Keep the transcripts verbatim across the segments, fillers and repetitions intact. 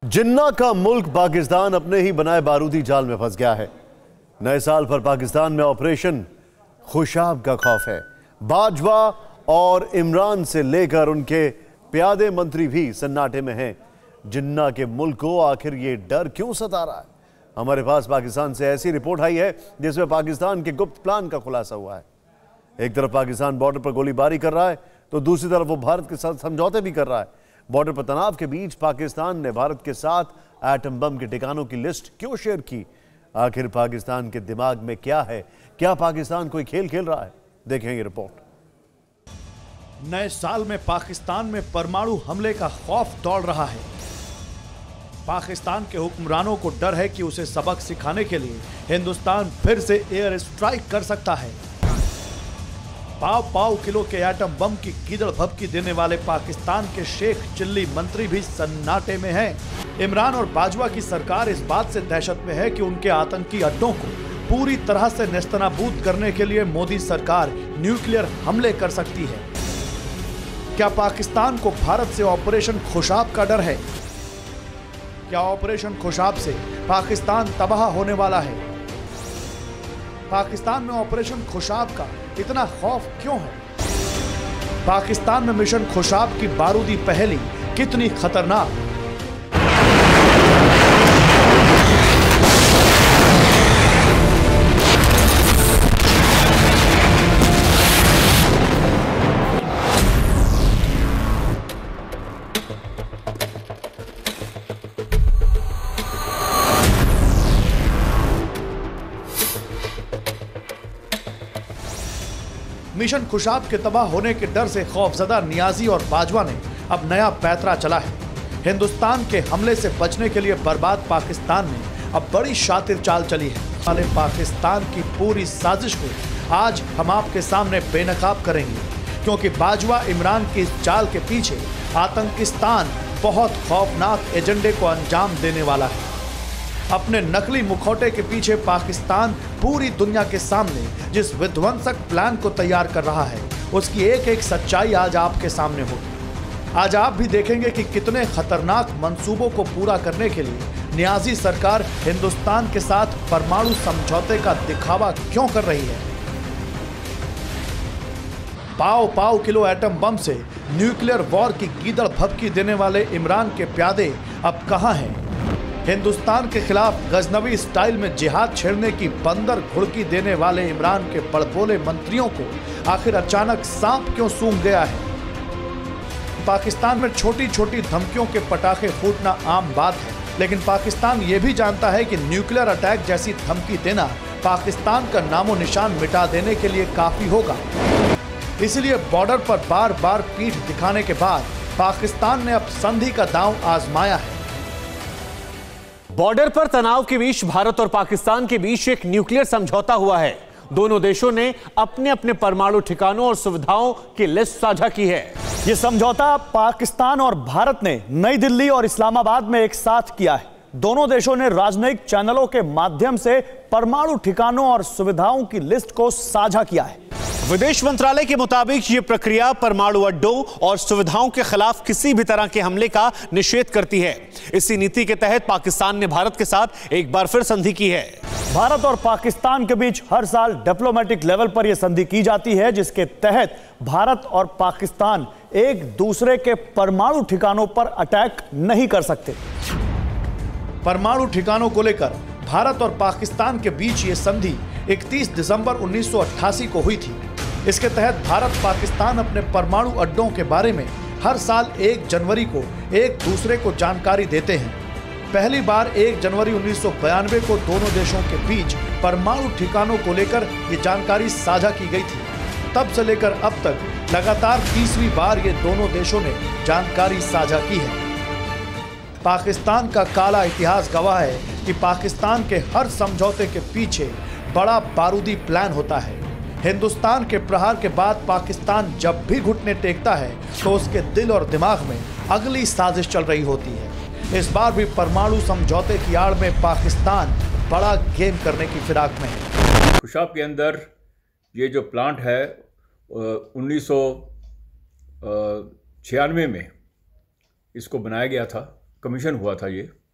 जिन्ना का मुल्क पाकिस्तान अपने ही बनाए बारूदी जाल में फंस गया है। नए साल पर पाकिस्तान में ऑपरेशन खुशाब का खौफ है। बाजवा और इमरान से लेकर उनके प्यादे मंत्री भी सन्नाटे में हैं। जिन्ना के मुल्क को आखिर ये डर क्यों सता रहा है? हमारे पास पाकिस्तान से ऐसी रिपोर्ट आई है जिसमें पाकिस्तान के गुप्त प्लान का खुलासा हुआ है। एक तरफ पाकिस्तान बॉर्डर पर गोलीबारी कर रहा है तो दूसरी तरफ वो भारत के साथ समझौते भी कर रहा है। बॉर्डर पर तनाव के बीच पाकिस्तान ने भारत के साथ एटम बम के ठिकानों की लिस्ट क्यों शेयर की? आखिर पाकिस्तान के दिमाग में क्या है? क्या पाकिस्तान कोई खेल खेल रहा है? देखें ये रिपोर्ट। नए साल में पाकिस्तान में परमाणु हमले का खौफ दौड़ रहा है। पाकिस्तान के हुक्मरानों को डर है कि उसे सबक सिखाने के लिए हिंदुस्तान फिर से एयर स्ट्राइक कर सकता है। पाव पाव किलो के एटम बम की कीदड़ भभकी देने वाले पाकिस्तान के शेख चिल्ली मंत्री भी सन्नाटे में हैं। इमरान और बाजवा की सरकार इस बात से दहशत में है कि उनके आतंकी अड्डों को पूरी तरह से नेस्तनाबूद करने के लिए मोदी सरकार न्यूक्लियर हमले कर सकती है। क्या पाकिस्तान को भारत से ऑपरेशन खुशाब का डर है? क्या ऑपरेशन खुशाब से पाकिस्तान तबाह होने वाला है? पाकिस्तान में ऑपरेशन खुशाब का इतना खौफ क्यों है? पाकिस्तान में मिशन खुशाब की बारूदी पहेली कितनी खतरनाक? मिशन खुशाब के तबाह होने के डर से खौफजदा नियाजी और बाजवा ने अब नया पैतरा चला है। हिंदुस्तान के हमले से बचने के लिए बर्बाद पाकिस्तान ने अब बड़ी शातिर चाल चली है। वाले पाकिस्तान की पूरी साजिश को आज हम आपके सामने बेनकाब करेंगे, क्योंकि बाजवा इमरान की इस चाल के पीछे आतंकिस्तान बहुत खौफनाक एजेंडे को अंजाम देने वाला है। अपने नकली मुखौटे के पीछे पाकिस्तान पूरी दुनिया के सामने जिस विध्वंसक प्लान को तैयार कर रहा है, उसकी एक एक सच्चाई आज आपके सामने होगी। आज आप भी देखेंगे कि कितने खतरनाक मंसूबों को पूरा करने के लिए नियाजी सरकार हिंदुस्तान के साथ परमाणु समझौते का दिखावा क्यों कर रही है। Pav pav kilo atom bomb से न्यूक्लियर वॉर की कीदड़ भभकी देने वाले इमरान के प्यादे अब कहां हैं? हिंदुस्तान के खिलाफ गजनवी स्टाइल में जिहाद छेड़ने की बंदर घुड़की देने वाले इमरान के बड़बोले मंत्रियों को आखिर अचानक सांप क्यों सूंघ गया है? पाकिस्तान में छोटी छोटी धमकियों के पटाखे फूटना आम बात है, लेकिन पाकिस्तान ये भी जानता है कि न्यूक्लियर अटैक जैसी धमकी देना पाकिस्तान का नामो निशान मिटा देने के लिए काफी होगा। इसलिए बॉर्डर पर बार बार पीठ दिखाने के बाद पाकिस्तान ने अब संधि का दांव आजमाया है। बॉर्डर पर तनाव के बीच भारत और पाकिस्तान के बीच एक न्यूक्लियर समझौता हुआ है। दोनों देशों ने अपने अपने परमाणु ठिकानों और सुविधाओं की लिस्ट साझा की है। यह समझौता पाकिस्तान और भारत ने नई दिल्ली और इस्लामाबाद में एक साथ किया है। दोनों देशों ने राजनयिक चैनलों के माध्यम से परमाणु ठिकानों और सुविधाओं की लिस्ट को साझा किया है। विदेश मंत्रालय के मुताबिक यह प्रक्रिया परमाणु अड्डों और सुविधाओं के खिलाफ किसी भी तरह के हमले का निषेध करती है। इसी नीति के तहत पाकिस्तान ने भारत के साथ एक बार फिर संधि की है। भारत और पाकिस्तान के बीच हर साल डिप्लोमेटिक लेवल पर यह संधि की जाती है, जिसके तहत भारत और पाकिस्तान एक दूसरे के परमाणु ठिकानों पर अटैक नहीं कर सकते। परमाणु ठिकानों को लेकर भारत और पाकिस्तान के बीच यह संधि इकतीस दिसंबर उन्नीस सौ अट्ठासी को हुई थी। इसके तहत भारत पाकिस्तान अपने परमाणु अड्डों के बारे में हर साल एक जनवरी को एक दूसरे को जानकारी देते हैं। पहली बार एक जनवरी उन्नीस सौ बयानवे को दोनों देशों के बीच परमाणु ठिकानों को लेकर ये जानकारी साझा की गई थी। तब से लेकर अब तक लगातार तीसरी बार ये दोनों देशों ने जानकारी साझा की है। पाकिस्तान का काला इतिहास गवाह है कि पाकिस्तान के हर समझौते के पीछे बड़ा बारूदी प्लान होता है। हिंदुस्तान के प्रहार के बाद पाकिस्तान जब भी घुटने टेकता है तो उसके दिल और दिमाग में अगली साजिश चल रही होती है। इस बार भी परमाणु समझौते की आड़ में पाकिस्तान बड़ा गेम करने की फिराक में है। खुशाब के अंदर ये जो प्लांट है उन्नीस सौ छियानवे में इसको बनाया गया था, कमीशन हुआ था ये।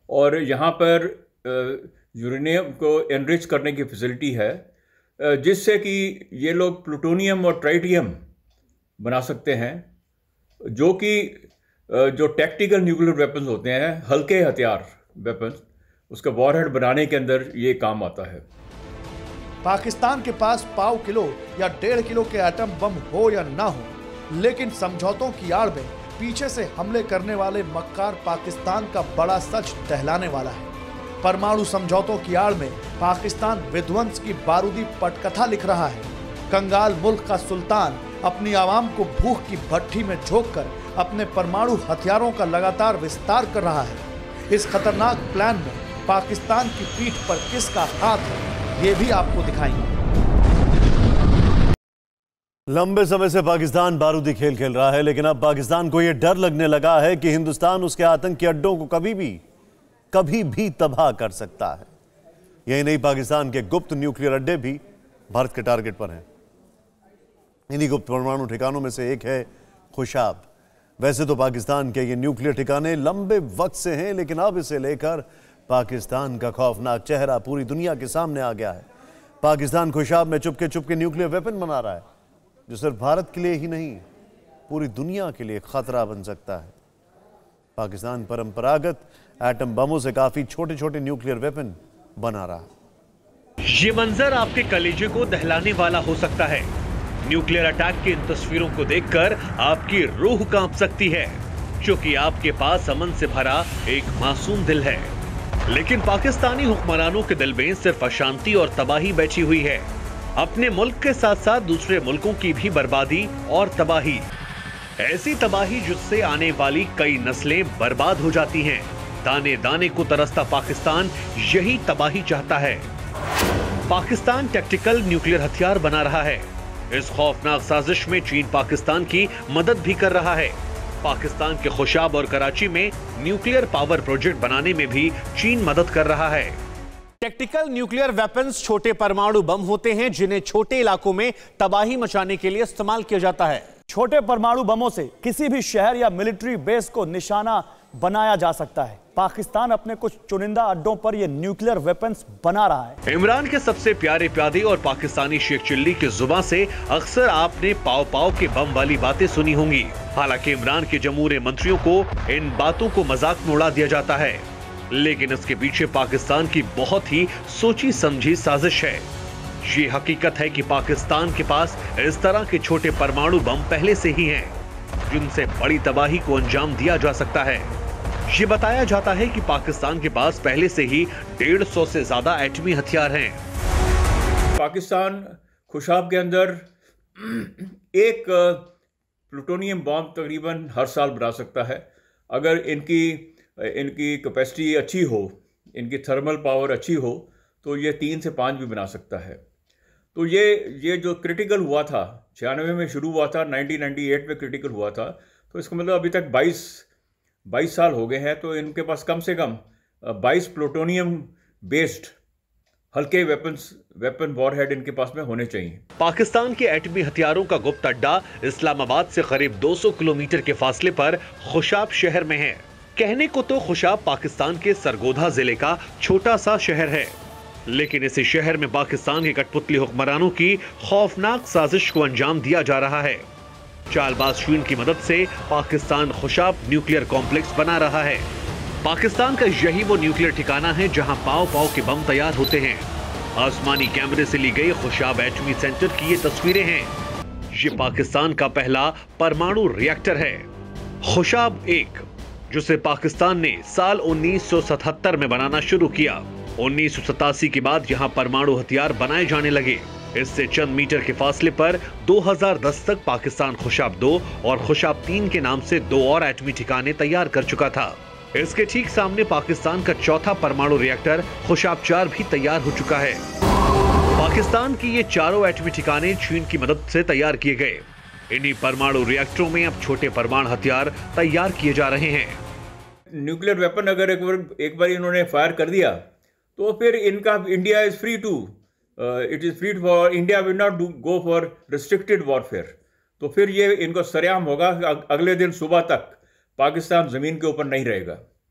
और यहाँ पर यूरेनियम को एनरिच करने की फैसिलिटी है, जिससे कि ये लोग प्लूटोनियम और ट्राइटियम बना सकते हैं, जो कि जो टैक्टिकल न्यूक्लियर वेपन्स होते हैं, हल्के हथियार वेपन्स, उसका वॉरहेड बनाने के अंदर ये काम आता है। पाकिस्तान के पास पाव किलो या डेढ़ किलो के एटम बम हो या ना हो, लेकिन समझौतों की आड़ में पीछे से हमले करने वाले मक्कार पाकिस्तान का बड़ा सच दहलाने वाला है। परमाणु समझौतों की आड़ में पाकिस्तान विध्वंस की बारूदी पटकथा लिख रहा है। कंगाल मुल्क का सुल्तान अपनी आवाम को भूख की भट्ठी में झोंककर अपने परमाणु हथियारों का लगातार विस्तार कर रहा है। इस खतरनाक प्लान में पाकिस्तान की पीठ पर किसका हाथ है, ये भी आपको दिखाएंगे। लंबे समय से पाकिस्तान बारूदी खेल खेल रहा है, लेकिन अब पाकिस्तान को यह डर लगने लगा है कि हिंदुस्तान उसके आतंकी अड्डों को कभी भी कभी भी तबाह कर सकता है। यही नहीं, पाकिस्तान के गुप्त न्यूक्लियर अड्डे भी भारत के टारगेट पर हैं। इन्हीं गुप्त परमाणु ठिकानों में से एक है खुशाब। वैसे तो पाकिस्तान के ये न्यूक्लियर ठिकाने लंबे वक्त से हैं, लेकिन अब इसे लेकर पाकिस्तान का खौफनाक चेहरा पूरी दुनिया के सामने आ गया है। पाकिस्तान खुशाब में चुपके चुपके न्यूक्लियर वेपन बना रहा है, जो सिर्फ भारत के लिए ही नहीं, पूरी दुनिया के लिए खतरा बन सकता है। पाकिस्तान परंपरागत एटम बमों से काफी छोटे छोटे न्यूक्लियर वेपन बना रहा है। ये मंजर आपके कलेजे को दहलाने वाला हो सकता है। न्यूक्लियर अटैक की इन तस्वीरों को देखकर आपकी रूह कांप सकती है, क्योंकि आपके पास अमन से भरा एक मासूम दिल है। लेकिन पाकिस्तानी हुक्मरानों के दिल में सिर्फ अशांति और तबाही बैठी हुई है। अपने मुल्क के साथ साथ दूसरे मुल्कों की भी बर्बादी और तबाही, ऐसी तबाही जिससे आने वाली कई नस्लें बर्बाद हो जाती हैं। दाने दाने को तरसता पाकिस्तान यही तबाही चाहता है। पाकिस्तान टैक्टिकल न्यूक्लियर हथियार बना रहा है। इस खौफनाक साजिश में चीन पाकिस्तान की मदद भी कर रहा है। पाकिस्तान के खुशाब और कराची में न्यूक्लियर पावर प्रोजेक्ट बनाने में भी चीन मदद कर रहा है। टैक्टिकल न्यूक्लियर वेपन्स छोटे परमाणु बम होते हैं, जिन्हें छोटे इलाकों में तबाही मचाने के लिए इस्तेमाल किया जाता है। छोटे परमाणु बमों से किसी भी शहर या मिलिट्री बेस को निशाना बनाया जा सकता है। पाकिस्तान अपने कुछ चुनिंदा अड्डों पर यह न्यूक्लियर वेपन्स बना रहा है। इमरान के सबसे प्यारे प्यादे और पाकिस्तानी शेख चिल्ली की जुबान से अक्सर आपने पाव पाव के बम वाली बातें सुनी होंगी। हालांकि इमरान के जमूरे मंत्रियों को इन बातों को मजाक में उड़ा दिया जाता है, लेकिन इसके पीछे पाकिस्तान की बहुत ही सोची समझी साजिश है। ये हकीकत है कि पाकिस्तान के पास इस तरह के छोटे परमाणु बम पहले से ही हैं, जिनसे बड़ी तबाही को अंजाम दिया जा सकता है। ये बताया जाता है कि पाकिस्तान के पास पहले से ही डेढ़ सौ से ज्यादा एटमी हथियार हैं। पाकिस्तान खुशाब के अंदर एक प्लूटोनियम बॉम्ब तकरीबन हर साल बना सकता है। अगर इनकी इनकी कैपेसिटी अच्छी हो, इनकी थर्मल पावर अच्छी हो, तो ये तीन से पाँच भी बना सकता है। तो ये ये जो क्रिटिकल हुआ था, छियानवे में शुरू हुआ था, नाइनटीन नाइंटी एट में क्रिटिकल हुआ था, तो इसका मतलब अभी तक बाईस बाईस साल हो गए हैं। तो इनके पास कम से कम बाईस प्लूटोनियम बेस्ड हल्के वेपन्स वेपन वॉरहेड इनके पास में होने चाहिए। पाकिस्तान के एटमी हथियारों का गुप्त अड्डा इस्लामाबाद से करीब दो सौ किलोमीटर के फासले पर खुशाब शहर में है। कहने को तो खुशाब पाकिस्तान के सरगोधा जिले का छोटा सा शहर है, लेकिन इसी शहर में पाकिस्तान के कठपुतली हुक्मरानों की खौफनाक साजिश को अंजाम दिया जा रहा है। चालबाज चीन की मदद से पाकिस्तान खुशाब न्यूक्लियर कॉम्प्लेक्स बना रहा है। पाकिस्तान का यही वो न्यूक्लियर ठिकाना है जहां पाव पाव के बम तैयार होते हैं। आसमानी कैमरे से ली गई खुशाब एटमी सेंटर की ये तस्वीरें हैं। ये पाकिस्तान का पहला परमाणु रिएक्टर है, खुशाब एक, जिसे पाकिस्तान ने साल उन्नीस सौ सतहत्तर में बनाना शुरू किया। उन्नीस सौ सतासी के बाद यहां परमाणु हथियार बनाए जाने लगे। इससे चंद मीटर के फासले पर दो हज़ार दस तक पाकिस्तान खुशाब दो और खुशाब तीन के नाम से दो और एटमी ठिकाने तैयार कर चुका था। इसके ठीक सामने पाकिस्तान का चौथा परमाणु रिएक्टर खुशाब चार भी तैयार हो चुका है। पाकिस्तान की ये चारों एटमी ठिकाने चीन की मदद से तैयार किए गए। इन्हीं परमाणु रिएक्टरों में अब छोटे परमाणु हथियार तैयार किए जा रहे हैं। न्यूक्लियर वेपन अगर एक बार एक बार इन्होंने फायर कर दिया, तो फिर इनका India is free to it is free for India will not go for restricted warfare. तो फिर ये इनको सरेआम होगा कि अगले दिन सुबह तक पाकिस्तान ज़मीन के ऊपर नहीं रहेगा,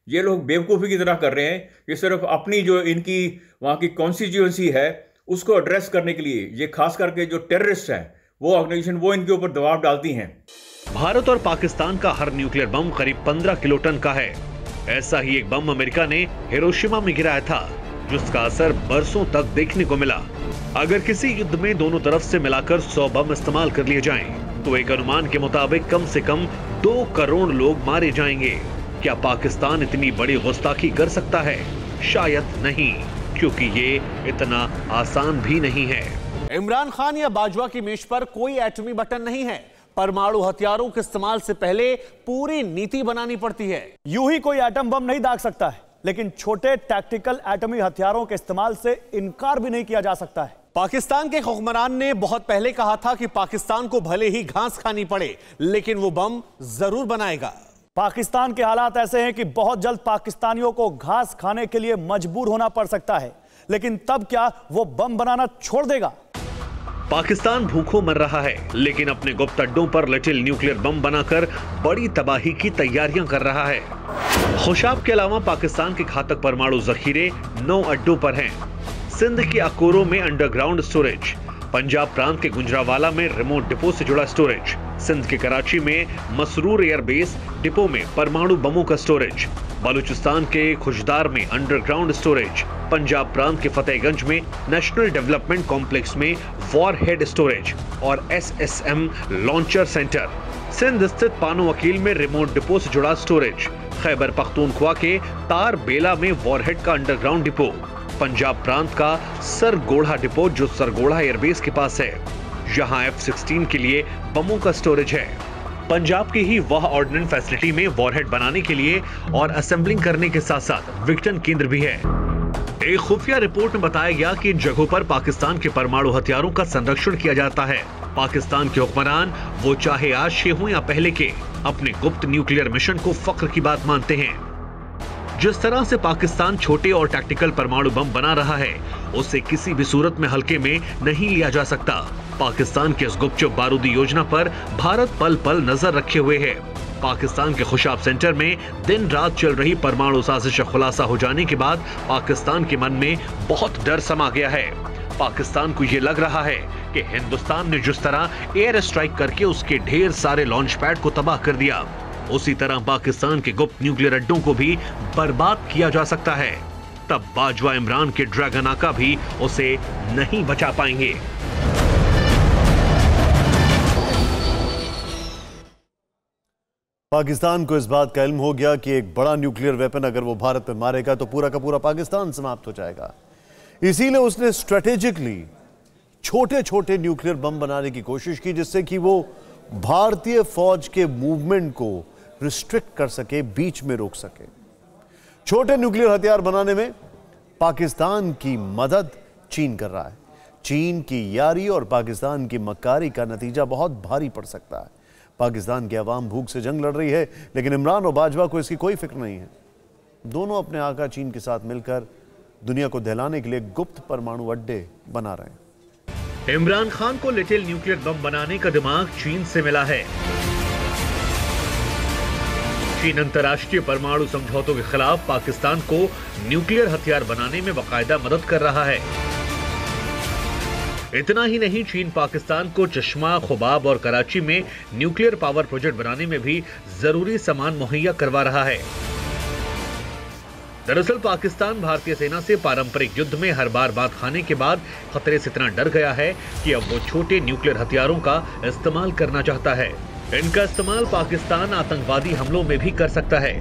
ये लोग बेवकूफ़ी की तरह कर रहे हैं। ये सिर्फ अपनी जो इनकी वहाँ की कॉन्स्टिट्यूएंसी है उसको एड्रेस करने के लिए, ये खास करके जो टेररिस्ट हैं वो ऑर्गेनाइजेशन वो इनके ऊपर दबाव डालती हैं। भारत और पाकिस्तान का हर न्यूक्लियर बम करीब पंद्रह किलो टन का है। ऐसा ही एक बम अमेरिका ने हिरोशिमा में गिराया था, जिसका असर बरसों तक देखने को मिला। अगर किसी युद्ध में दोनों तरफ से मिलाकर सौ बम इस्तेमाल कर लिए जाएं, तो एक अनुमान के मुताबिक कम से कम दो करोड़ लोग मारे जाएंगे। क्या पाकिस्तान इतनी बड़ी गुस्ताखी कर सकता है? शायद नहीं, क्योंकि ये इतना आसान भी नहीं है। इमरान खान या बाजवा की मेज पर कोई एटमी बटन नहीं है। परमाणु हथियारों के इस्तेमाल से पहले पूरी नीति बनानी पड़ती है। यूं ही कोई एटम बम नहीं दाग सकता है, लेकिन छोटे टैक्टिकल एटमी हथियारों के इस्तेमाल से इनकार भी नहीं किया जा सकता है। पाकिस्तान के हुक्मरान ने बहुत पहले कहा था कि पाकिस्तान को भले ही घास खानी पड़े, लेकिन वो बम जरूर बनाएगा। पाकिस्तान के हालात ऐसे हैं कि बहुत जल्द पाकिस्तानियों को घास खाने के लिए मजबूर होना पड़ सकता है, लेकिन तब क्या वो बम बनाना छोड़ देगा? पाकिस्तान भूखों मर रहा है, लेकिन अपने गुप्त अड्डों पर लिटिल न्यूक्लियर बम बनाकर बड़ी तबाही की तैयारियां कर रहा है। खुशाब के अलावा पाकिस्तान के घातक परमाणु जखीरे नौ अड्डों पर हैं। सिंध के अकोरो में अंडरग्राउंड स्टोरेज, पंजाब प्रांत के गुजरावाला में रिमोट डिपो से जुड़ा स्टोरेज, सिंध के कराची में मसरूर एयरबेस डिपो में परमाणु बमों का स्टोरेज, बलूचिस्तान के खुशदार में अंडरग्राउंड स्टोरेज, पंजाब प्रांत के फतेहगंज में नेशनल डेवलपमेंट कॉम्प्लेक्स में वॉर हेड स्टोरेज और S S M launcher centre, Sindh स्थित पानो वकील में रिमोट डिपो से जुड़ा स्टोरेज, खैबर पख्तूनख्वा के तार बेला में वॉरहेड का अंडरग्राउंड डिपो, पंजाब प्रांत का सरगोड़ा डिपो जो सरगोड़ा एयरबेस के पास है, जहां एफ सिक्सटीन के लिए बमों का स्टोरेज है। पंजाब की ही वह ऑर्डिनेंस फैसिलिटी में वॉरहेड बनाने के लिए और असेंबलिंग करने के साथ साथ विघटन केंद्र भी है। एक खुफिया रिपोर्ट में बताया गया कि इन जगहों पर पाकिस्तान के परमाणु हथियारों का संरक्षण किया जाता है। पाकिस्तान के हुक्मरान, वो चाहे आज से हो या पहले के, अपने गुप्त न्यूक्लियर मिशन को फख्र की बात मानते हैं। जिस तरह से पाकिस्तान छोटे और टैक्टिकल परमाणु बम बना रहा है, उसे किसी भी सूरत में हल्के में नहीं लिया जा सकता। पाकिस्तान के इस गुपचुप बारूदी योजना पर भारत पल पल नजर रखे हुए है। पाकिस्तान के खुशाब सेंटर में दिन रात चल रही परमाणु साजिश खुलासा हो जाने के बाद पाकिस्तान के मन में बहुत डर समा गया है। पाकिस्तान को यह लग रहा है कि हिंदुस्तान ने जिस तरह एयर स्ट्राइक करके उसके ढेर सारे लॉन्च पैड को तबाह कर दिया, उसी तरह पाकिस्तान के गुप्त न्यूक्लियर अड्डों को भी बर्बाद किया जा सकता है। तब बाजवा इमरान के ड्रैगन आका भी उसे नहीं बचा पाएंगे। पाकिस्तान को इस बात का इल्म हो गया कि एक बड़ा न्यूक्लियर वेपन अगर वो भारत पे मारेगा तो पूरा का पूरा पाकिस्तान समाप्त हो जाएगा। इसीलिए उसने स्ट्रेटेजिकली छोटे छोटे न्यूक्लियर बम बनाने की कोशिश की, जिससे कि वो भारतीय फौज के मूवमेंट को रिस्ट्रिक्ट कर सके, बीच में रोक सके। छोटे न्यूक्लियर हथियार बनाने में पाकिस्तान की मदद चीन कर रहा है। चीन की यारी और पाकिस्तान की मक्कारी का नतीजा बहुत भारी पड़ सकता है। पाकिस्तान की आवाम भूख से जंग लड़ रही है, लेकिन इमरान और बाजवा को इसकी कोई फिक्र नहीं है। दोनों अपने आका चीन के साथ मिलकर दुनिया को दहलाने के लिए गुप्त परमाणु अड्डे बना रहे हैं। इमरान खान को लिटिल न्यूक्लियर बम बनाने का दिमाग चीन से मिला है। चीन अंतर्राष्ट्रीय परमाणु समझौतों के खिलाफ पाकिस्तान को न्यूक्लियर हथियार बनाने में बाकायदा मदद कर रहा है। इतना ही नहीं, चीन पाकिस्तान को चश्मा, खुबाब और कराची में न्यूक्लियर पावर प्रोजेक्ट बनाने में भी जरूरी सामान मुहैया करवा रहा है। दरअसल पाकिस्तान भारतीय सेना से पारंपरिक युद्ध में हर बार बात खाने के बाद खतरे से इतना डर गया है कि अब वो छोटे न्यूक्लियर हथियारों का इस्तेमाल करना चाहता है। इनका इस्तेमाल पाकिस्तान आतंकवादी हमलों में भी कर सकता है।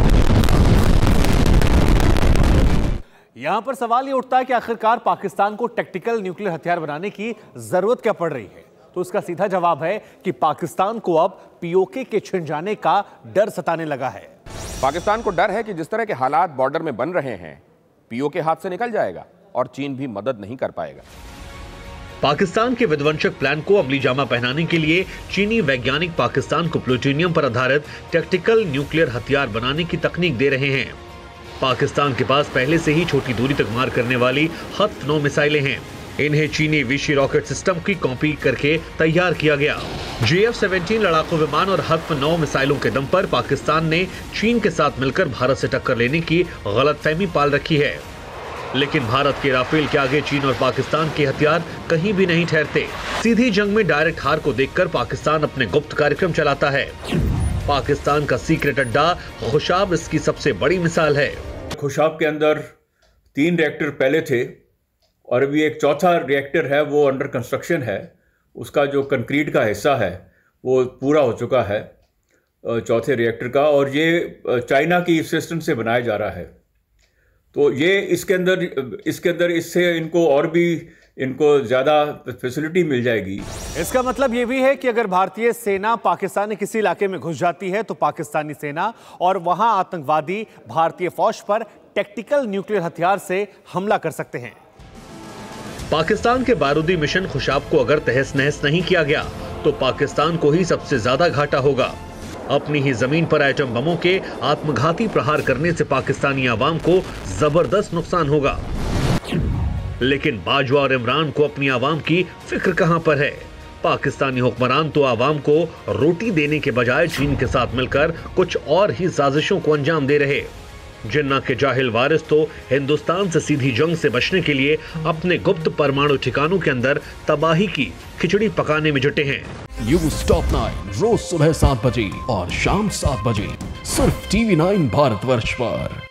यहां पर सवाल ये उठता है कि आखिरकार पाकिस्तान को टैक्टिकल न्यूक्लियर हथियार बनाने की जरूरत क्या पड़ रही है? तो उसका सीधा जवाब है कि पाकिस्तान को अब पीओके के छिन जाने का डर सताने लगा है। पाकिस्तान को डर है कि जिस तरह के हालात बॉर्डर में बन रहे हैं, पीओके हाथ से निकल जाएगा और चीन भी मदद नहीं कर पाएगा। पाकिस्तान के विध्वंसक प्लान को अमली जामा पहनाने के लिए चीनी वैज्ञानिक पाकिस्तान को प्लूटोनियम पर आधारित टैक्टिकल न्यूक्लियर हथियार बनाने की तकनीक दे रहे हैं। पाकिस्तान के पास पहले से ही छोटी दूरी तक मार करने वाली हत्फ नौ मिसाइलें हैं। इन्हें चीनी विशी रॉकेट सिस्टम की कॉपी करके तैयार किया गया। जे एफ सेवनटीन लड़ाकू विमान और हत्फ नौ मिसाइलों के दम पर पाकिस्तान ने चीन के साथ मिलकर भारत से टक्कर लेने की गलतफहमी पाल रखी है। लेकिन भारत के राफेल के आगे चीन और पाकिस्तान के हथियार कहीं भी नहीं ठहरते। सीधी जंग में डायरेक्ट हार को देखकर पाकिस्तान अपने गुप्त कार्यक्रम चलाता है। पाकिस्तान का सीक्रेट अड्डा खुशाब इसकी सबसे बड़ी मिसाल है। खुशाब के अंदर तीन रिएक्टर पहले थे और अभी एक चौथा रिएक्टर है, वो अंडर कंस्ट्रक्शन है। उसका जो कंक्रीट का हिस्सा है वो पूरा हो चुका है चौथे रिएक्टर का, और ये चाइना की सिस्टम से बनाया जा रहा है। तो ये इसके अंदर इसके अंदर इससे इनको और भी इनको ज़्यादा फैसिलिटी मिल जाएगी। इसका मतलब ये भी है कि अगर भारतीय सेना पाकिस्तान के किसी इलाके में घुस जाती है तो पाकिस्तानी सेना और वहां आतंकवादी भारतीय फौज पर टैक्टिकल न्यूक्लियर हथियार से हमला कर सकते हैं। पाकिस्तान के बारूदी मिशन खुशाब को अगर तहस नहस नहीं किया गया तो पाकिस्तान को ही सबसे ज्यादा घाटा होगा। अपनी ही जमीन पर एटम बमों के आत्मघाती प्रहार करने से पाकिस्तानी आवाम को जबरदस्त नुकसान होगा। लेकिन बाजवा और इमरान को अपनी आवाम की फिक्र कहां पर है। पाकिस्तानी हुक्मरान तो आवाम को रोटी देने के बजाय चीन के साथ मिलकर कुछ और ही साजिशों को अंजाम दे रहे। जिन्ना के जाहिल वारिस तो हिंदुस्तान से सीधी जंग से बचने के लिए अपने गुप्त परमाणु ठिकानों के अंदर तबाही की खिचड़ी पकाने में जुटे हैं। न्यूज़ टॉप नाइन रोज सुबह सात बजे और शाम सात बजे सिर्फ टीवी नाइन भारतवर्ष पर।